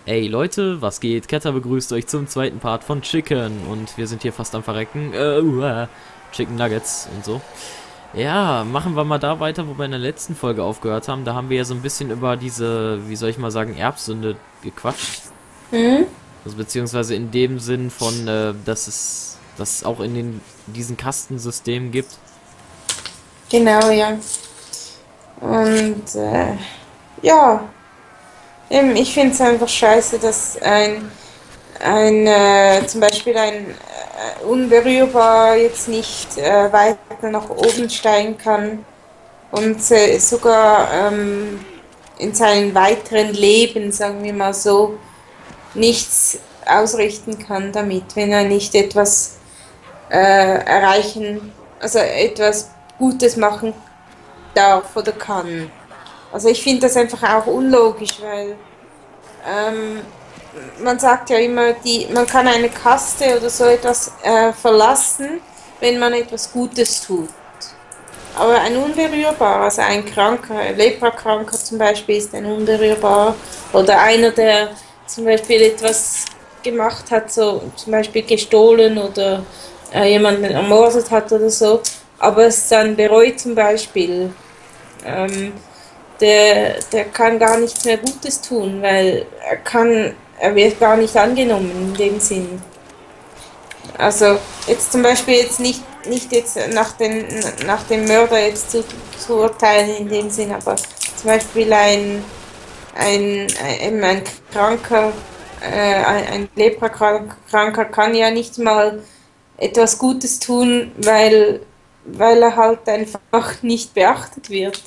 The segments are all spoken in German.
Ey Leute, was geht? Ketter begrüßt euch zum zweiten Part von Chicken und wir sind hier fast am Verrecken. Chicken Nuggets und so. Ja, machen wir mal da weiter, wo wir in der letzten Folge aufgehört haben. Da haben wir ja so ein bisschen über diese, wie soll ich mal sagen, Erbsünde gequatscht. Mhm. Also beziehungsweise in dem Sinn von, dass es auch in diesen Kastensystemen gibt. Genau, ja. Und ja, ich finde es einfach scheiße, dass zum Beispiel ein Unberührbar jetzt nicht weiter nach oben steigen kann und sogar in seinem weiteren Leben, sagen wir mal so, nichts ausrichten kann damit, wenn er nicht etwas erreichen, also etwas Gutes machen darf oder kann. Also ich finde das einfach auch unlogisch, weil ähm, man sagt ja immer, man kann eine Kaste oder so etwas verlassen, wenn man etwas Gutes tut. Aber ein Unberührbarer, also ein Kranker, ein Leprakranker zum Beispiel ist ein Unberührbarer oder einer, der zum Beispiel etwas gemacht hat, so zum Beispiel gestohlen oder jemanden ermordet hat oder so, aber es dann bereut zum Beispiel, ähm, der kann gar nichts mehr Gutes tun, weil er wird gar nicht angenommen in dem Sinn. Also jetzt zum Beispiel jetzt nicht jetzt nach dem Mörder jetzt zu urteilen in dem Sinn, aber zum Beispiel eben ein Kranker, ein Leprakranker kann ja nicht mal etwas Gutes tun, weil er halt einfach nicht beachtet wird.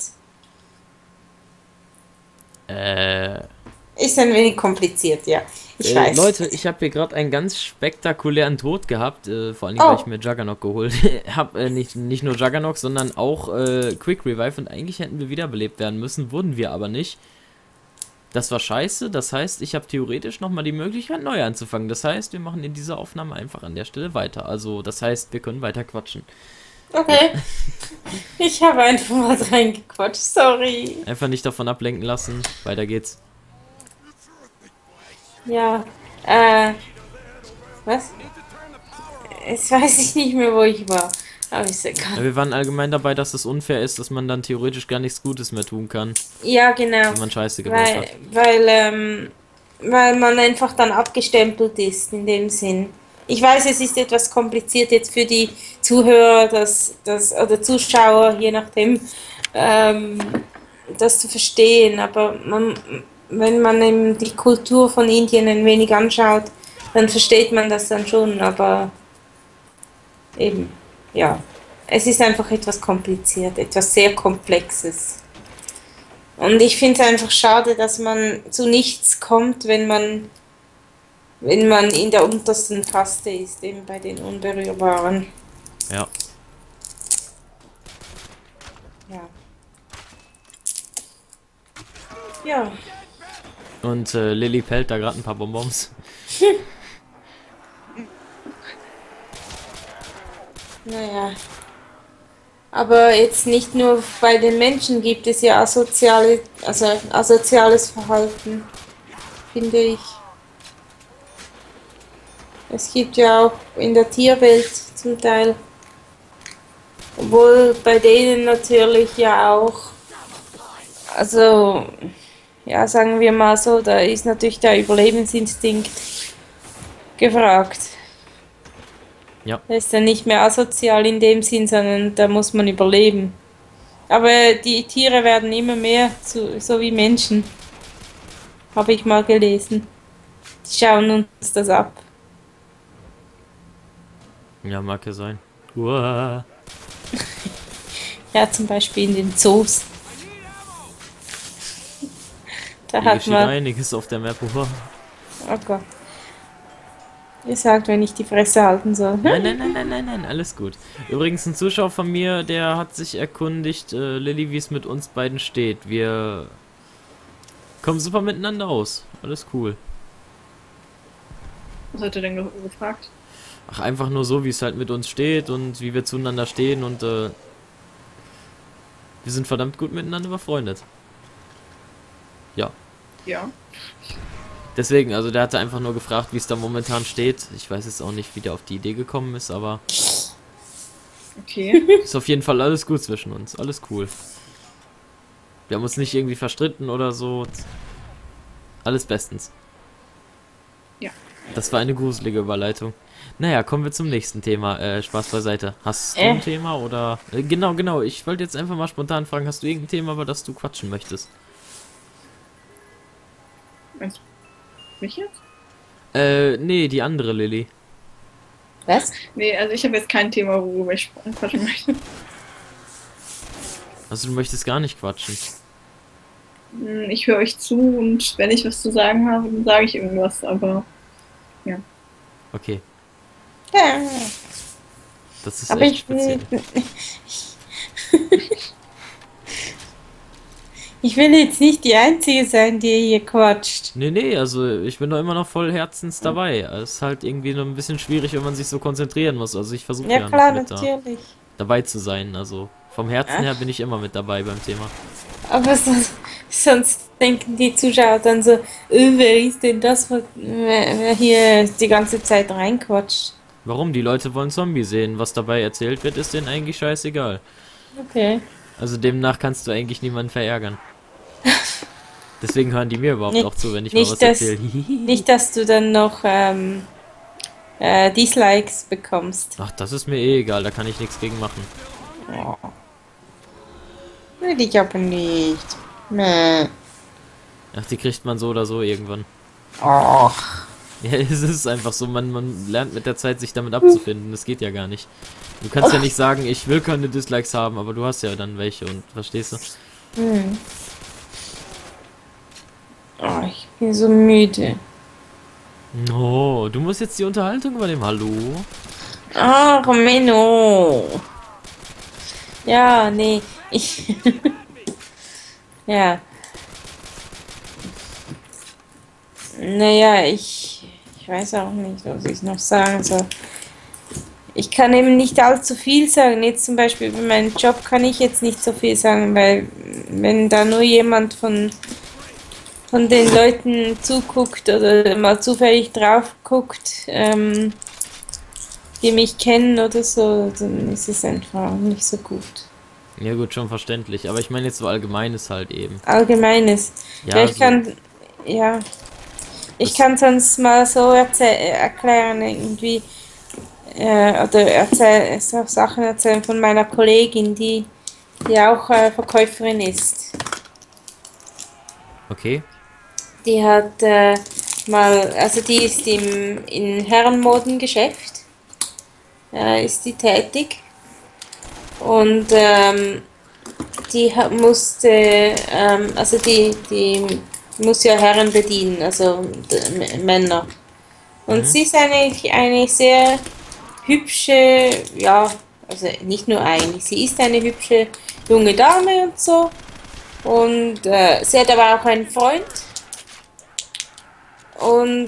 Äh, Ist ein wenig kompliziert, ja. Ich weiß. Leute, ich habe hier gerade einen ganz spektakulären Tod gehabt, vor allem weil ich Oh, mir Juggernaut geholt habe. Nicht nur Juggernaut, sondern auch Quick Revive und eigentlich hätten wir wiederbelebt werden müssen, wurden wir aber nicht. Das war scheiße, das heißt, ich habe theoretisch nochmal die Möglichkeit, neu anzufangen. Das heißt, wir machen in dieser Aufnahme einfach an der Stelle weiter. Also, das heißt, wir können weiter quatschen. Ja. okay. Ich habe einfach mal reingequatscht. Sorry. Einfach nicht davon ablenken lassen. Weiter geht's. Ja. Was? Jetzt weiß ich nicht mehr, wo ich war. Aber ist Ja, egal. wir waren allgemein dabei, dass es unfair ist, dass man dann theoretisch gar nichts Gutes mehr tun kann, Ja, genau. wenn man Scheiße gebaut Weil, hat. weil, ähm, weil man einfach dann abgestempelt ist, in dem Sinn. Ich weiß, es ist etwas kompliziert jetzt für die Zuhörer, oder Zuschauer, je nachdem, ähm, das zu verstehen. Aber wenn man eben die Kultur von Indien ein wenig anschaut, dann versteht man das dann schon. Aber eben, ja, es ist einfach etwas kompliziert, etwas sehr Komplexes. Und ich finde es einfach schade, dass man zu nichts kommt, wenn man in der untersten Kaste ist, eben bei den Unberührbaren. Ja. Ja. Ja. Und Lilly pellt da gerade ein paar Bonbons. Naja. Aber jetzt nicht nur bei den Menschen gibt es ja asoziales Verhalten, finde ich. Es gibt ja auch in der Tierwelt zum Teil, obwohl bei denen natürlich ja auch, also ja, sagen wir mal so, da ist natürlich der Überlebensinstinkt gefragt. Ja. Der ist dann nicht mehr asozial in dem Sinn, sondern da muss man überleben. Aber die Tiere werden immer mehr, so wie Menschen, habe ich mal gelesen. Die schauen uns das ab. Ja, mag ja sein. Uah. Ja, zum Beispiel in den Zoos. Da Hier hat geschieht man, einiges auf der Map. Uah. oh Gott, ihr sagt, wenn ich die Fresse halten soll. Nein, nein, nein, nein, nein, nein, alles gut. Übrigens, ein Zuschauer von mir, der hat sich erkundigt, Lilly, wie es mit uns beiden steht. Wir kommen super miteinander aus. Alles cool. Was hat er denn gefragt? Ach, einfach nur so, wie es halt mit uns steht und wie wir zueinander stehen und wir sind verdammt gut miteinander befreundet. Ja. Ja. Deswegen, also der hatte einfach nur gefragt, wie es da momentan steht. Ich weiß jetzt auch nicht, wie der auf die Idee gekommen ist, aber Okay. ist auf jeden Fall alles gut zwischen uns. Alles cool. Wir haben uns nicht irgendwie verstritten oder so. Alles bestens. Ja. Das war eine gruselige Überleitung. Naja, kommen wir zum nächsten Thema. Spaß beiseite. Hast du ein Thema oder... genau. Ich wollte jetzt einfach mal spontan fragen, hast du irgendein Thema, über das du quatschen möchtest? Meinst du mich jetzt? Nee, die andere Lilly. Was? Nee, also ich habe jetzt kein Thema, worüber ich quatschen möchte. Also du möchtest gar nicht quatschen. Ich höre euch zu und wenn ich was zu sagen habe, dann sage ich irgendwas, aber Okay, Ja. das ist Aber echt ich speziell. will, ich will jetzt nicht die Einzige sein, die hier quatscht. Nee, also ich bin da immer noch voll herzens dabei. Es ist halt irgendwie nur ein bisschen schwierig, wenn man sich so konzentrieren muss. Also ich versuche Ja ja klar, mit natürlich. dabei zu sein. Also vom Herzen Ja. her bin ich immer mit dabei beim Thema. Aber sonst denken die Zuschauer dann so, wer ist denn das, wer hier die ganze Zeit reinquatscht? Warum? Die Leute wollen Zombie sehen. Was dabei erzählt wird, ist denen eigentlich scheißegal. Okay. Also demnach kannst du eigentlich niemanden verärgern. Deswegen hören die mir überhaupt Nicht- auch zu, wenn ich mal nicht was das- erzähle. Nicht, dass du dann noch Dislikes bekommst. Ach, das ist mir eh egal, da kann ich nichts gegen machen. Will ich aber nicht. Nee. Ach, die kriegt man so oder so irgendwann. Ach. Ja, es ist einfach so, man lernt mit der Zeit sich damit abzufinden. Das geht ja gar nicht. Du kannst ja nicht sagen, ich will keine Dislikes haben, aber du hast ja dann welche und verstehst du? Hm. Oh, ich bin so müde. Oh, du musst jetzt die Unterhaltung übernehmen. Hallo? Ach, Menno. Ja, nee. Ja. Naja, ich weiß auch nicht, was ich noch sagen soll. Ich kann eben nicht allzu viel sagen. Jetzt zum Beispiel über meinen Job kann ich jetzt nicht so viel sagen, weil wenn da nur jemand von den Leuten zuguckt oder mal zufällig drauf guckt, die mich kennen oder so, dann ist es einfach nicht so gut. Ja gut, schon verständlich. Aber ich meine jetzt so Allgemeines halt eben. Allgemeines. Ja, ich so- kann, ja, ich Das- kann sonst mal so erklären irgendwie, oder so Sachen erzählen von meiner Kollegin, die auch Verkäuferin ist. Okay. Die hat also die ist in Herrenmodengeschäft, ist die tätig und musste, also die muss ja Herren bedienen, also Männer. Und sie ist eine sehr hübsche, ja, also nicht nur eine, sie ist eine hübsche junge Dame und so. Und sie hat aber auch einen Freund. Und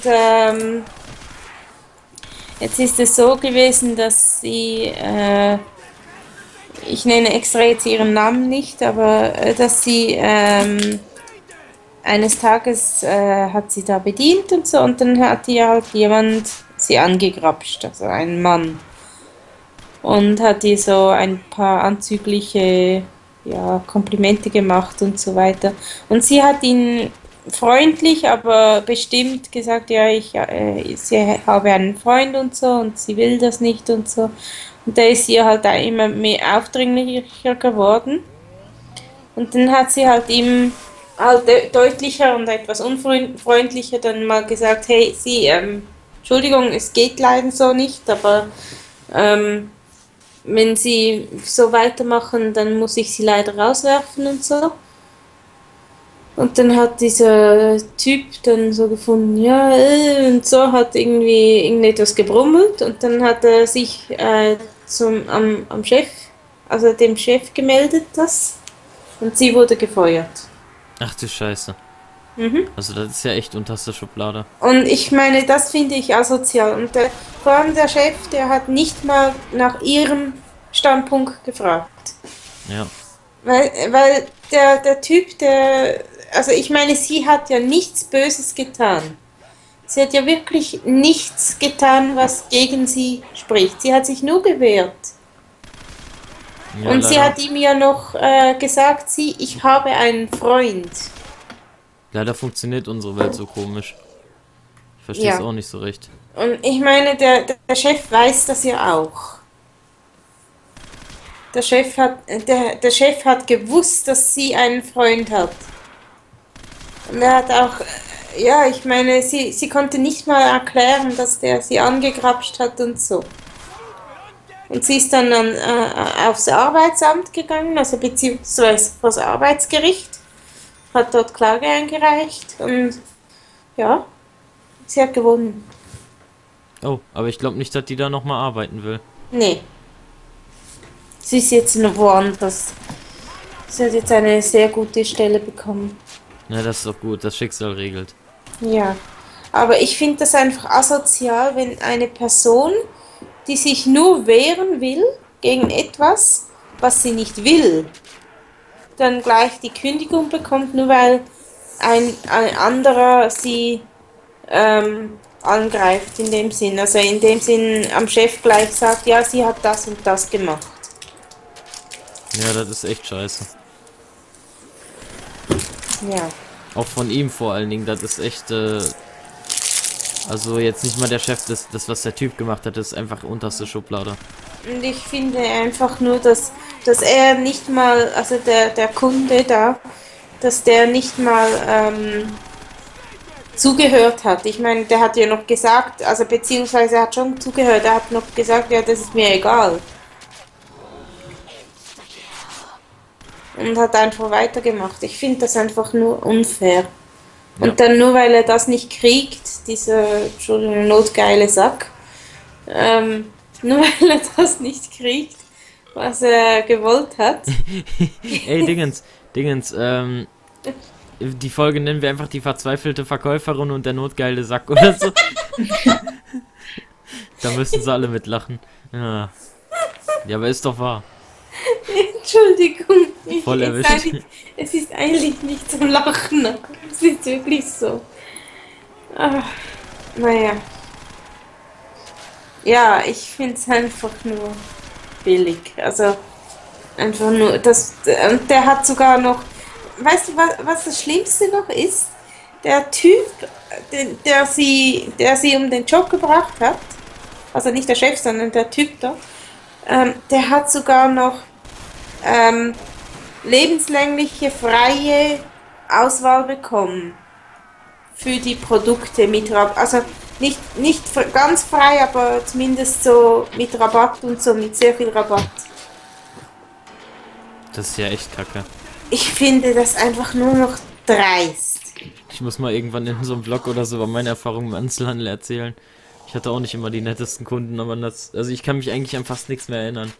jetzt ist es so gewesen, dass sie, ich nenne extra jetzt ihren Namen nicht, aber dass sie eines Tages hat sie da bedient und so und dann hat ihr halt jemand sie angegrapscht, also ein Mann. Und hat ihr so ein paar anzügliche Komplimente gemacht und so weiter. Und sie hat ihn freundlich, aber bestimmt gesagt, ja, sie habe einen Freund und so und sie will das nicht und so. Und da ist sie halt auch immer mehr aufdringlicher geworden. Und dann hat sie halt ihm halt deutlicher und etwas unfreundlicher dann mal gesagt, hey, Entschuldigung, es geht leider so nicht, aber wenn sie so weitermachen, dann muss ich sie leider rauswerfen und so. Und dann hat dieser Typ dann so gefunden, ja, und so hat irgendwie irgendetwas gebrummelt und dann hat er sich am Chef, also dem Chef gemeldet, das und sie wurde gefeuert. Ach du Scheiße. Mhm. Also das ist ja echt unterste Schublade. Und ich meine, das finde ich asozial. Und vor allem der Chef, der hat nicht mal nach ihrem Standpunkt gefragt. Ja. Weil der Typ, also ich meine, sie hat ja nichts Böses getan. Sie hat ja wirklich nichts getan, was gegen sie spricht. Sie hat sich nur gewehrt. Ja, Und sie leider, hat ihm ja noch gesagt, ich habe einen Freund. leider funktioniert unsere Welt so komisch. Ich verstehe es Ja. auch nicht so recht. Und ich meine, der Chef weiß das ja auch. Der Chef hat gewusst, dass sie einen Freund hat. Und er hat auch, ja, ich meine, sie konnte nicht mal erklären, dass der sie angegrapscht hat und so. Und sie ist dann aufs Arbeitsamt gegangen, also beziehungsweise vor das Arbeitsgericht, hat dort Klage eingereicht und ja, sie hat gewonnen. Oh, aber ich glaube nicht, dass die da nochmal arbeiten will. Nee, sie ist jetzt noch woanders. Sie hat jetzt eine sehr gute Stelle bekommen. Na, das ist doch gut, das Schicksal regelt. Ja, aber ich finde das einfach asozial, wenn eine Person, die sich nur wehren will gegen etwas, was sie nicht will, dann gleich die Kündigung bekommt, nur weil ein anderer sie angreift in dem Sinn. Also in dem Sinn am Chef gleich sagt, ja, sie hat das und das gemacht. Ja, das ist echt scheiße. Ja. Auch von ihm vor allen Dingen, das ist echt, also jetzt nicht mal der Chef, das was der Typ gemacht hat, ist einfach unterste Schublade. Und ich finde einfach nur, dass er nicht mal, also der Kunde da, dass der nicht mal zugehört hat. Ich meine, der hat ja noch gesagt, also beziehungsweise er hat schon zugehört, er hat noch gesagt, ja, das ist mir egal. Und hat einfach weitergemacht. Ich finde das einfach nur unfair. Ja. Und dann nur weil er das nicht kriegt, dieser, Entschuldigung, notgeile Sack, nur weil er das nicht kriegt, was er gewollt hat. Ey, Dingens, die Folge nennen wir einfach die verzweifelte Verkäuferin und der notgeile Sack oder so. Da müssen sie alle mitlachen. Ja. Ja, aber ist doch wahr. Entschuldigung, Voll erwischt. es ist eigentlich nicht zum Lachen, aber es ist wirklich so. Ah, naja. Ja, ich finde es einfach nur billig. Also einfach nur, und der hat sogar noch, weißt du, was das Schlimmste noch ist? Der Typ, der sie um den Job gebracht hat, also nicht der Chef, sondern der Typ da, der hat sogar noch lebenslängliche freie Auswahl bekommen für die Produkte mit Rabatt. Also nicht ganz frei, aber zumindest so mit Rabatt und so, mit sehr viel Rabatt. Das ist ja echt kacke. Ich finde das einfach nur noch dreist. Ich muss mal irgendwann in so einem Vlog oder so über meine Erfahrungen im Einzelhandel erzählen. Ich hatte auch nicht immer die nettesten Kunden, aber also ich kann mich eigentlich an fast nichts mehr erinnern.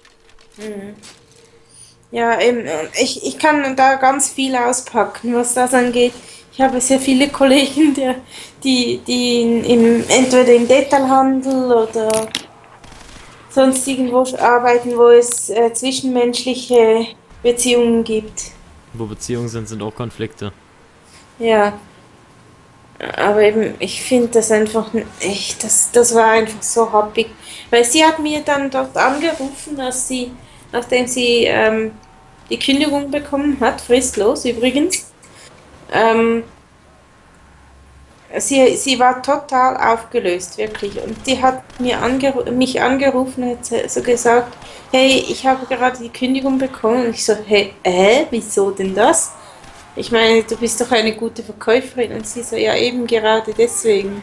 Ja, eben, ich kann da ganz viel auspacken, was das angeht. Ich habe sehr viele Kollegen, die entweder im Detailhandel oder sonst irgendwo arbeiten, wo es zwischenmenschliche Beziehungen gibt. Wo Beziehungen sind auch Konflikte. Ja, aber eben, ich finde das einfach echt, das war einfach so happig. Weil sie hat mir dann dort angerufen, nachdem sie die Kündigung bekommen hat, fristlos übrigens. Sie war total aufgelöst, wirklich. Und die hat mich angerufen und hat so gesagt, hey, ich habe gerade die Kündigung bekommen. Und ich so, hey, wieso denn das? Ich meine, du bist doch eine gute Verkäuferin. Und sie so, ja, eben gerade deswegen.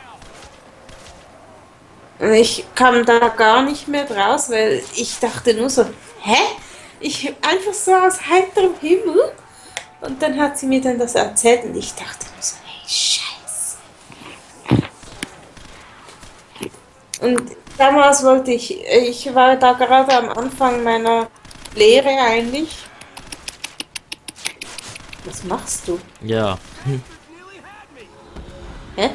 Und ich kam da gar nicht mehr draus, weil ich dachte nur so, hä? Ich einfach so aus heiterem Himmel. Und dann hat sie mir dann das erzählt und ich dachte nur so, hey, Scheiße. Und damals ich war da gerade am Anfang meiner Lehre eigentlich. Was machst du? Ja. Hä?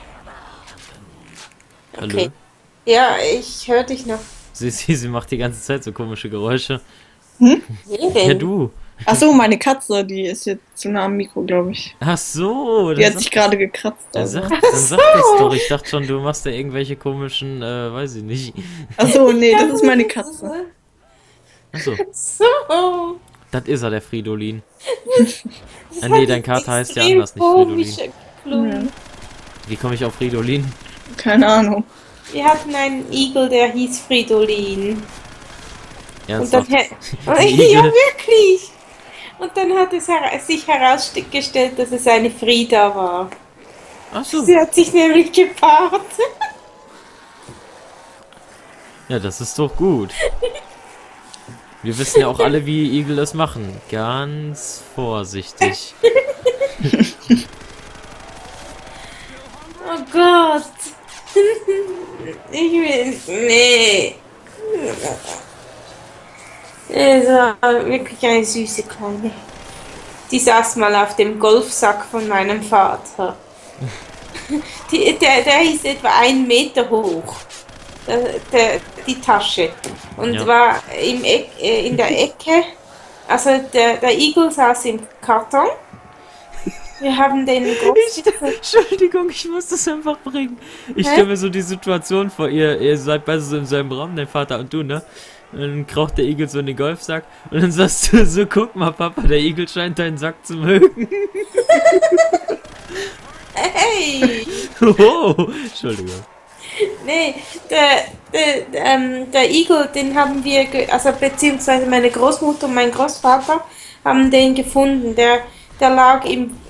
Hallo? Okay. Ja, ich höre dich noch. Sie macht die ganze Zeit so komische Geräusche. Wer Ja, denn? du. Achso, meine Katze, die ist jetzt zu nah am Mikro, glaube ich. Ach so, Die hat sich gerade gekratzt. dann Also. sag das doch. Ich dachte schon, du machst da irgendwelche komischen, weiß ich nicht. Achso, nee, das ist meine Katze. Achso, So. das ist er, der Fridolin. Das Nee, hat dein Kater heißt ja extrem anders, nicht Fridolin. komisch geklungen. Wie komme ich auf Fridolin? Keine Ahnung. Wir hatten einen Igel, der hieß Fridolin. Und dann Ernsthaft? ja, wirklich. Und dann hat es sich herausgestellt, dass es eine Frieda war. Achso. Sie hat sich nämlich gepaart. Ja, das ist doch gut. Wir wissen ja auch alle, wie Igel das machen. Ganz vorsichtig. Oh Gott. Ich will. Nee. Es war wirklich eine süße Kleine. Die saß mal auf dem Golfsack von meinem Vater. Der ist etwa 1 Meter hoch. Die Tasche. Und Ja. war in der Ecke. Also der Igel saß im Karton. Wir haben den Entschuldigung, ich muss das einfach bringen. Ich stelle mir so die Situation vor, ihr seid beide so in seinem Raum, dein Vater und du, ne? Und dann kraucht der Igel so in den Golfsack und dann sagst du so, guck mal, Papa, der Igel scheint deinen Sack zu mögen. Hey! Oh, Entschuldigung. Nee, der Igel, den haben wir, also beziehungsweise meine Großmutter und mein Großvater haben den gefunden. Der lag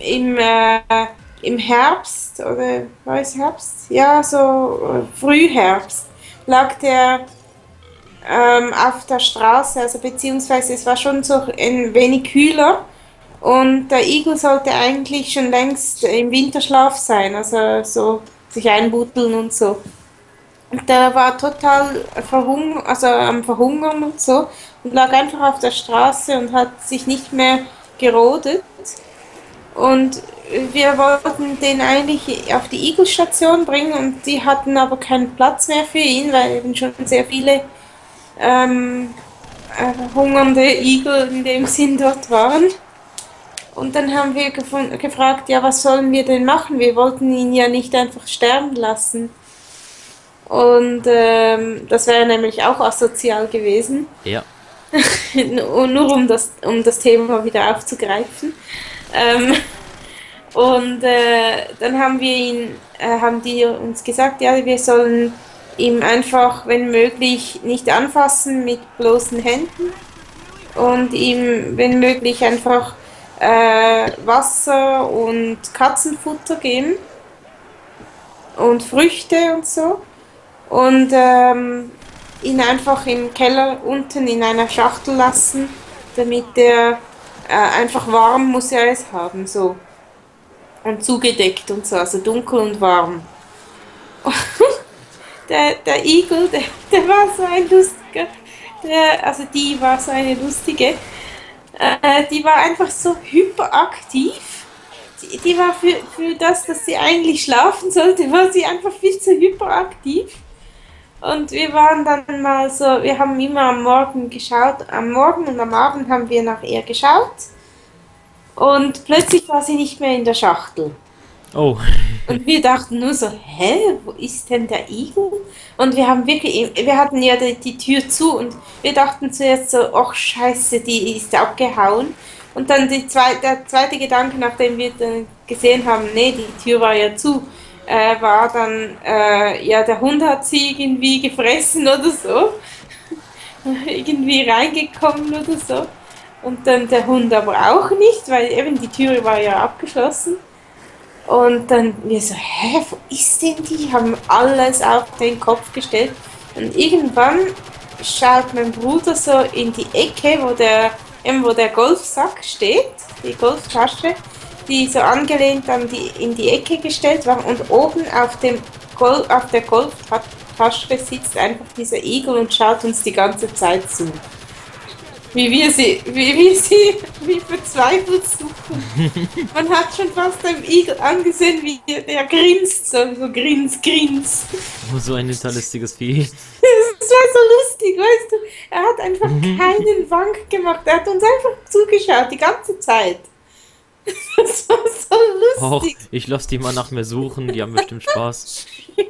im Herbst, oder war es Herbst? Ja, so Frühherbst, lag der auf der Straße, also beziehungsweise es war schon so ein wenig kühler. Und der Igel sollte eigentlich schon längst im Winterschlaf sein, also so sich einbuddeln und so. Und der war total also am Verhungern und so und lag einfach auf der Straße und hat sich nicht mehr gerodet. Und wir wollten den eigentlich auf die Igelstation bringen und die hatten aber keinen Platz mehr für ihn, weil eben schon sehr viele hungernde Igel in dem Sinn dort waren. Und dann haben wir gefragt, ja, was sollen wir denn machen? Wir wollten ihn ja nicht einfach sterben lassen. Und das wäre nämlich auch asozial gewesen. Ja. Nur um das Thema wieder aufzugreifen. Dann haben die uns gesagt, ja, wir sollen ihm einfach, wenn möglich, nicht anfassen mit bloßen Händen und ihm, wenn möglich, einfach Wasser und Katzenfutter geben und Früchte und so und ihn einfach im Keller unten in einer Schachtel lassen, damit er einfach warm muss er es haben, so. Und zugedeckt und so, also dunkel und warm. Der Igel, der war so ein lustiger, also die war so eine lustige, die war einfach so hyperaktiv. Die war für das, dass sie eigentlich schlafen sollte, war sie einfach viel zu hyperaktiv. Und wir waren dann mal so, wir haben immer am Morgen geschaut, am Morgen und am Abend haben wir nach ihr geschaut. Und plötzlich war sie nicht mehr in der Schachtel. Oh. Und wir dachten nur so, hä, wo ist denn der Igel? Und wir hatten ja die Tür zu und wir dachten zuerst so, ach scheiße, die ist abgehauen. Und dann der zweite Gedanke, nachdem wir dann gesehen haben, nee, die Tür war ja zu, war dann, ja, der Hund hat sie irgendwie gefressen oder so. Irgendwie reingekommen oder so. Und dann der Hund aber auch nicht, weil eben die Tür war ja abgeschlossen. Und dann wir so, hä, wo ist denn die? Haben alles auf den Kopf gestellt. Und irgendwann schaut mein Bruder so in die Ecke, wo der Golfsack steht, die Golftasche, die so angelehnt in die Ecke gestellt war. Und oben auf der Golftasche sitzt einfach dieser Igel und schaut uns die ganze Zeit zu. Wie verzweifelt suchen. Man hat schon fast einem Igel angesehen, wie der grinst, so grins. Oh, so ein hinterlistiges Vieh. Das war war so lustig, weißt du. Er hat einfach keinen Wank gemacht. Er hat uns einfach zugeschaut, die ganze Zeit. Das war so Och, lustig. ich lass die mal nach mir suchen, die haben bestimmt Spaß.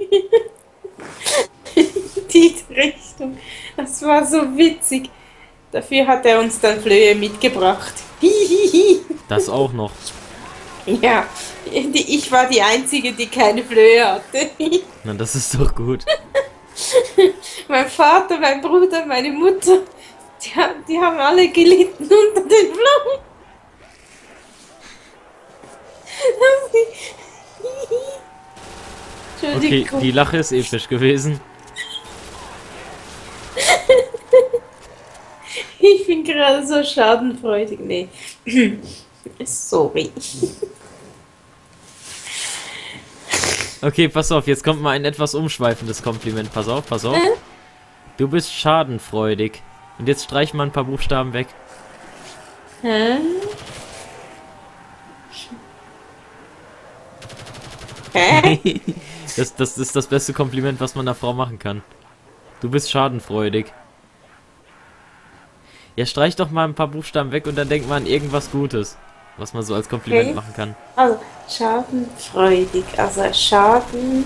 Die Richtung. Das war so witzig. Dafür hat er uns dann Flöhe mitgebracht. Hihihi. Das auch noch. Ja, ich war die Einzige, die keine Flöhe hatte. Na, das ist doch gut. Mein Vater, mein Bruder, meine Mutter, die haben alle gelitten unter den Flohen. Okay, Entschuldigung. die Lache ist episch gewesen. Ich bin gerade so schadenfreudig. Nee. Sorry. Okay, pass auf, jetzt kommt mal ein etwas umschweifendes Kompliment. Pass auf, pass auf. Du bist schadenfreudig. Und jetzt streich mal ein paar Buchstaben weg. Hä? Hä? Das ist das beste Kompliment, was man einer Frau machen kann. Du bist schadenfreudig. Ja, streich doch mal ein paar Buchstaben weg und dann denkt man an irgendwas Gutes, was man so als Kompliment Okay. machen kann. Also, schadenfreudig. Also, Schaden.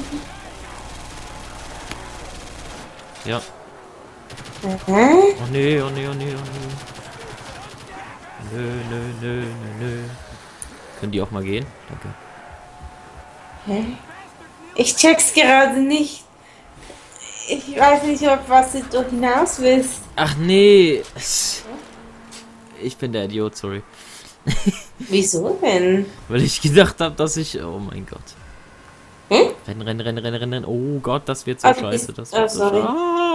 Ja. Hä? Oh nee, oh nee, oh nee, oh nee. Nö, nö, nö, nö, nö. Können die auch mal gehen? Danke. Hä? Ich check's gerade nicht. Ich weiß nicht, auf was du hinaus willst. Ach nee. Ich bin der Idiot, sorry. Wieso denn? Weil ich gedacht habe, dass ich... Oh mein Gott. Hm? Rennen. Oh Gott, das wird so Ah, du scheiße. bist- Das wird so sorry.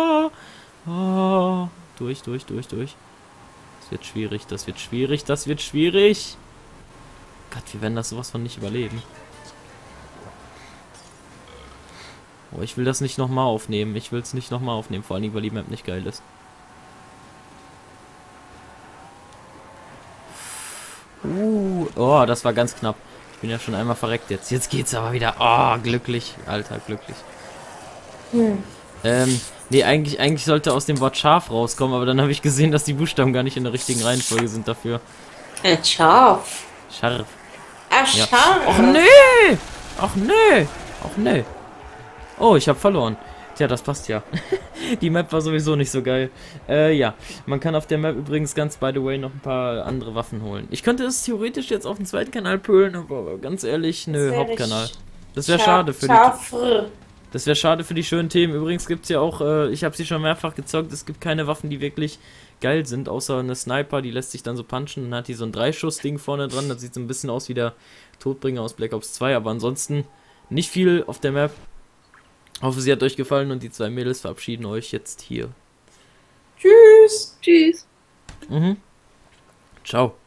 Durch. Das wird schwierig, das wird schwierig, das wird schwierig. Gott, wir werden das sowas von nicht überleben. Oh, ich will das nicht nochmal aufnehmen. Ich will es nicht nochmal aufnehmen, vor allem, weil die Map nicht geil ist. Oh, das war ganz knapp. Ich bin ja schon einmal verreckt jetzt. Jetzt geht's aber wieder. Oh, glücklich. Alter, glücklich. Nee, eigentlich sollte aus dem Wort scharf rauskommen, aber dann habe ich gesehen, dass die Buchstaben gar nicht in der richtigen Reihenfolge sind dafür. Ein Schaf. Scharf. Ah, Ja. Schaf. Och nee! Ach nee! Ach nee! Oh, ich habe verloren. Tja, das passt ja. Die Map war sowieso nicht so geil. Ja. Man kann auf der Map übrigens ganz by the way noch ein paar andere Waffen holen. Ich könnte es theoretisch jetzt auf den zweiten Kanal pölen, aber ganz ehrlich, nö, Das wäre Hauptkanal. sch- Das wäre schade für die... Schafr. Das wäre schade für die schönen Themen. Übrigens gibt es ja auch, ich habe sie schon mehrfach gezockt, es gibt keine Waffen, die wirklich geil sind, außer eine Sniper, die lässt sich dann so punchen und hat die so ein 3-Schuss-Ding vorne dran. Das sieht so ein bisschen aus wie der Todbringer aus Black Ops 2, aber ansonsten nicht viel auf der Map. Hoffe, sie hat euch gefallen und die zwei Mädels verabschieden euch jetzt hier. Tschüss. Tschüss. Mhm. Ciao.